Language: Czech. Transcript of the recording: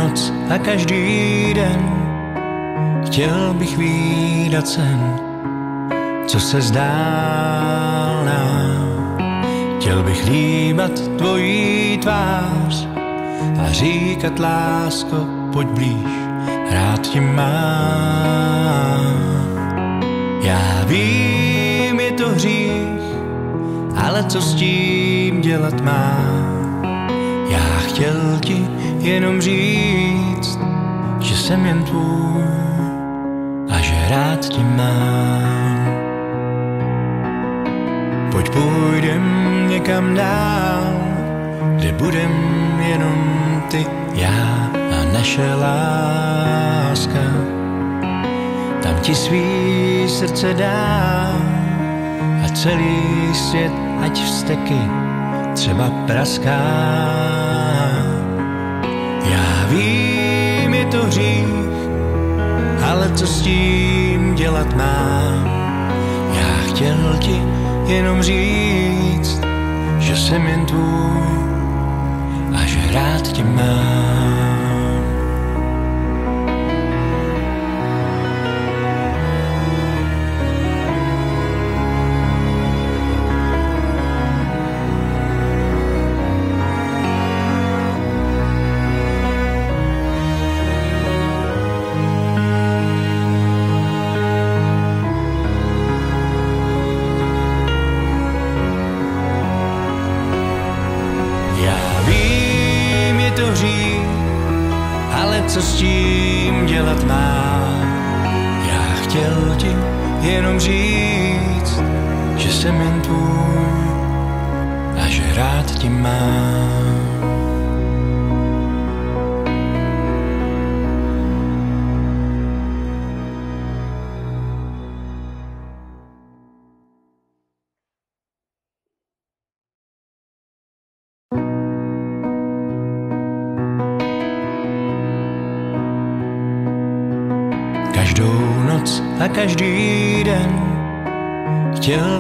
noc a každý den chtěl bych vídat sen, co se zdál nám. Chtěl bych líbat tvojí tvář a říkat lásko, pojď blíž, rád tě mám. Já vím, je to hřích, ale co s tím dělat mám? Já chtěl ti jenom říct, že jsem jen tvůj a že rád tě mám. Pojď půjdem někam dál, kde budem jenom ty, já a naše láska. Tam ti svý srdce dám a celý svět, ať vzteky třeba praská. Já vím, je to hřích, ale co s tím dělat mám? Já chtěl ti jenom říct, že jsem jen tvůj a že rád tě mám. Ale co s tím dělat mám? Já chtěl ti jenom říct, že jsem jen tvůj a že rád tě mám. Každou noc a každý den chtěl